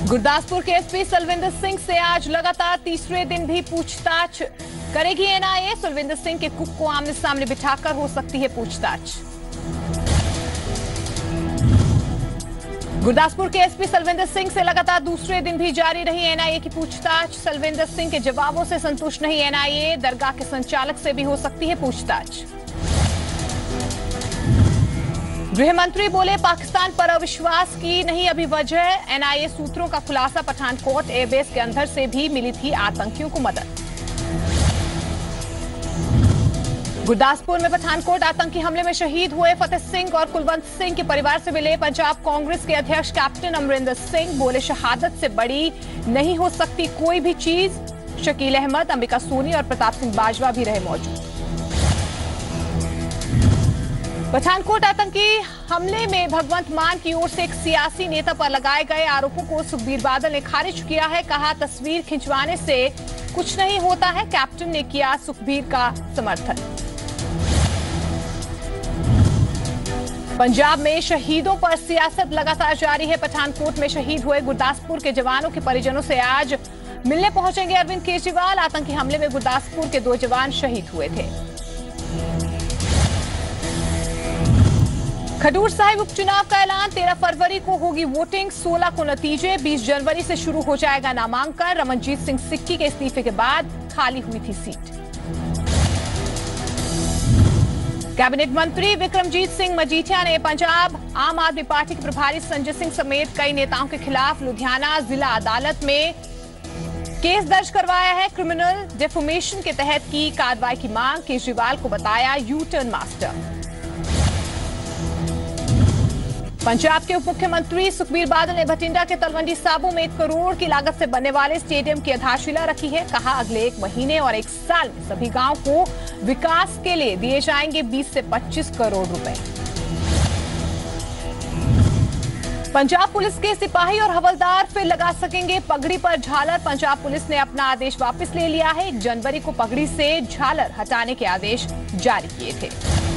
गुरदासपुर के एसपी सलविंदर सिंह से आज लगातार तीसरे दिन भी पूछताछ करेगी एनआईए। सलविंदर सिंह के कुक को आमने सामने बिठाकर हो सकती है पूछताछ। गुरदासपुर के एसपी सलविंदर सिंह से लगातार दूसरे दिन भी जारी रही एनआईए की पूछताछ। सलविंदर सिंह के जवाबों से संतुष्ट नहीं एनआईए, दरगाह के संचालक से भी हो सकती है पूछताछ। गृह मंत्री बोले पाकिस्तान पर अविश्वास की नहीं अभी वजह। एनआईए सूत्रों का खुलासा, पठानकोट एयरबेस के अंदर से भी मिली थी आतंकियों को मदद। गुरदासपुर में पठानकोट आतंकी हमले में शहीद हुए फतेह सिंह और कुलवंत सिंह के परिवार से मिले पंजाब कांग्रेस के अध्यक्ष कैप्टन अमरिंदर सिंह। बोले शहादत से बड़ी नहीं हो सकती कोई भी चीज। शकील अहमद, अंबिका सोनी और प्रताप सिंह बाजवा भी रहे मौजूद। पठानकोट आतंकी हमले में भगवंत मान की ओर से एक सियासी नेता पर लगाए गए आरोपों को सुखबीर बादल ने खारिज किया है। कहा तस्वीर खिंचवाने से कुछ नहीं होता है। कैप्टन ने किया सुखबीर का समर्थन। पंजाब में शहीदों पर सियासत लगातार जारी है। पठानकोट में शहीद हुए गुरदासपुर के जवानों के परिजनों से आज मिलने पहुंचेंगे अरविंद केजरीवाल। आतंकी हमले में गुरदासपुर के 2 जवान शहीद हुए थे। खडूर साहिब उपचुनाव का ऐलान, 13 फरवरी को होगी वोटिंग, 16 को नतीजे, 20 जनवरी से शुरू हो जाएगा नामांकन। रमनजीत सिंह सिक्की के इस्तीफे के बाद खाली हुई थी सीट। कैबिनेट मंत्री विक्रमजीत सिंह मजीठिया ने पंजाब आम आदमी पार्टी के प्रभारी संजय सिंह समेत कई नेताओं के खिलाफ लुधियाना जिला अदालत में केस दर्ज करवाया है। क्रिमिनल डेफोमेशन के तहत की कार्रवाई की मांग, केजरीवाल को बताया यू टर्न मास्टर। पंजाब के उप मुख्यमंत्री सुखबीर बादल ने भटिंडा के तलवंडी साबो में 1 करोड़ की लागत से बनने वाले स्टेडियम की आधारशिला रखी है। कहा अगले 1 महीने और 1 साल में सभी गांव को विकास के लिए दिए जाएंगे 20 से 25 करोड़ रुपए। पंजाब पुलिस के सिपाही और हवलदार फिर लगा सकेंगे पगड़ी पर झालर। पंजाब पुलिस ने अपना आदेश वापस ले लिया है। 1 जनवरी को पगड़ी से झालर हटाने के आदेश जारी किए थे।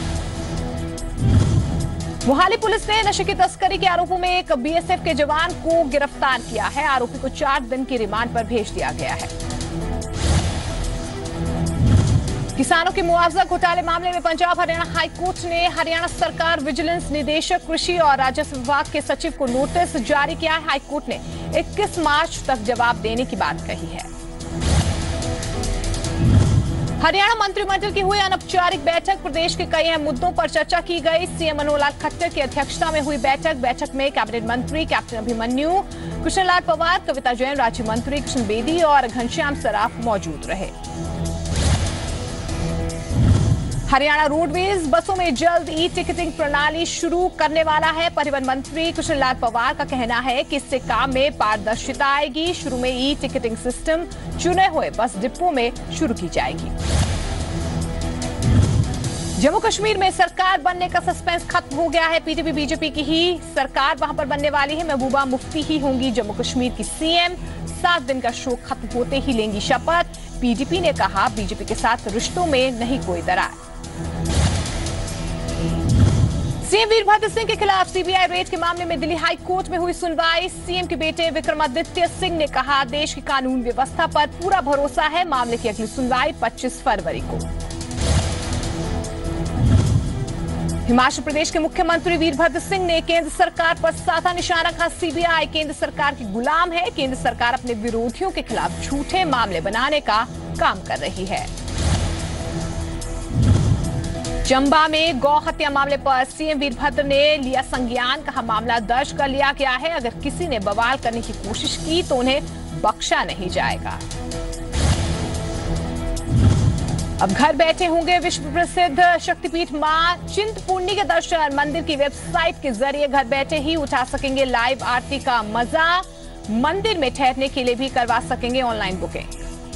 मोहाली पुलिस ने नशे की तस्करी के आरोपों में एक बीएसएफ के जवान को गिरफ्तार किया है। आरोपी को 4 दिन की रिमांड पर भेज दिया गया है। किसानों के मुआवजा घोटाले मामले में पंजाब हरियाणा हाईकोर्ट ने हरियाणा सरकार, विजिलेंस निदेशक, कृषि और राजस्व विभाग के सचिव को नोटिस जारी किया है। हाईकोर्ट ने 21 मार्च तक जवाब देने की बात कही है। हरियाणा मंत्रिमंडल की हुई अनौपचारिक बैठक, प्रदेश के कई अहम मुद्दों पर चर्चा की गई। सीएम मनोहर लाल खट्टर की अध्यक्षता में हुई बैठक में कैबिनेट मंत्री कैप्टन अभिमन्यु, कृष्णलाल पवार, कविता जैन, राज्य मंत्री कृष्ण बेदी और घनश्याम सराफ मौजूद रहे। हरियाणा रोडवेज बसों में जल्द ई टिकटिंग प्रणाली शुरू करने वाला है। परिवहन मंत्री कृष्णलाल पवार का कहना है कि इससे काम में पारदर्शिता आएगी। शुरू में ई टिकटिंग सिस्टम चुने हुए बस डिपो में शुरू की जाएगी। जम्मू कश्मीर में सरकार बनने का सस्पेंस खत्म हो गया है। पीडीपी बीजेपी की ही सरकार वहां पर बनने वाली है। महबूबा मुफ्ती ही होंगी जम्मू कश्मीर की सीएम। 7 दिन का शोक खत्म होते ही लेंगी शपथ। पीडीपी ने कहा बीजेपी के साथ रिश्तों में नहीं कोई दरार। सीएम वीरभद्र सिंह के खिलाफ सीबीआई रेड के मामले में दिल्ली हाई कोर्ट में हुई सुनवाई। सीएम के बेटे विक्रमादित्य सिंह ने कहा देश की कानून व्यवस्था पर पूरा भरोसा है। मामले की अगली सुनवाई 25 फरवरी को। हिमाचल प्रदेश के मुख्यमंत्री वीरभद्र सिंह ने केंद्र सरकार पर साधा निशाना कहा। सीबीआई केंद्र सरकार की गुलाम है। केंद्र सरकार अपने विरोधियों के खिलाफ झूठे मामले बनाने का काम कर रही है। चंबा में गौ हत्या मामले पर सीएम वीरभद्र ने लिया संज्ञान। कहा मामला दर्ज कर लिया गया है। अगर किसी ने बवाल करने की कोशिश की तो उन्हें बख्शा नहीं जाएगा। अब घर बैठे होंगे विश्व प्रसिद्ध शक्तिपीठ मां चिंतपूर्णी के दर्शन। मंदिर की वेबसाइट के जरिए घर बैठे ही उठा सकेंगे लाइव आरती का मजा। मंदिर में ठहरने के लिए भी करवा सकेंगे ऑनलाइन बुकिंग।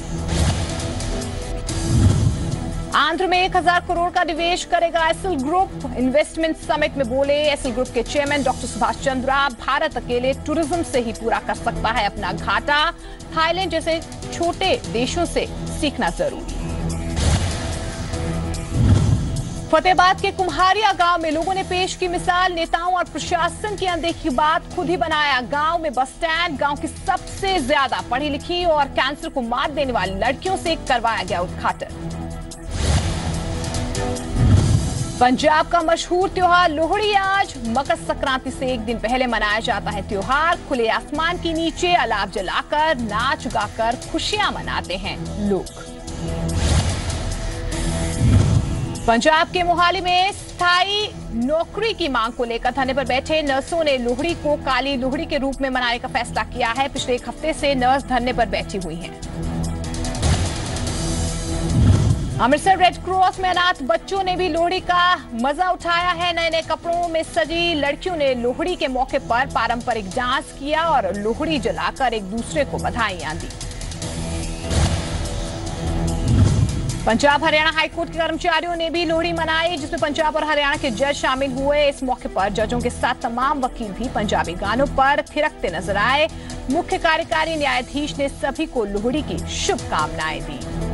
आंध्र में 1000 करोड़ का निवेश करेगा एसएल ग्रुप। इन्वेस्टमेंट समिट में बोले एसएल ग्रुप के चेयरमैन डॉक्टर सुभाष चंद्रा, भारत अकेले टूरिज्म से ही पूरा कर सकता है अपना घाटा। थाईलैंड जैसे छोटे देशों से सीखना जरूरी। फतेहाबाद के कुम्हारिया गांव में लोगों ने पेश की मिसाल, नेताओं और प्रशासन की अनदेखी बात खुद ही बनाया। गांव में बस स्टैंड, गांव की सबसे ज्यादा पढ़ी लिखी और कैंसर को मात देने वाली लड़कियों से करवाया गया उद्घाटन। पंजाब का मशहूर त्योहार लोहड़ी आज मकर संक्रांति से एक दिन पहले मनाया जाता है। त्योहार खुले आसमान के नीचे अलाव जलाकर नाच गाकर खुशियां मनाते हैं लोग। पंजाब के मोहाली में स्थायी नौकरी की मांग को लेकर धरने पर बैठे नर्सों ने लोहड़ी को काली लोहड़ी के रूप में मनाने का फैसला किया है। पिछले एक हफ्ते से नर्स धरने पर बैठी हुई हैं। अमृतसर रेड क्रॉस में अनाथ बच्चों ने भी लोहड़ी का मजा उठाया है। नए नए कपड़ों में सजी लड़कियों ने लोहड़ी के मौके पर पारंपरिक डांस किया और लोहड़ी जलाकर एक दूसरे को बधाइयां दी। पंजाब हरियाणा हाईकोर्ट के कर्मचारियों ने भी लोहड़ी मनाई, जिसमें पंजाब और हरियाणा के जज शामिल हुए। इस मौके पर जजों के साथ तमाम वकील भी पंजाबी गानों पर थिरकते नजर आए। मुख्य कार्यकारी न्यायाधीश ने सभी को लोहड़ी की शुभकामनाएं दी।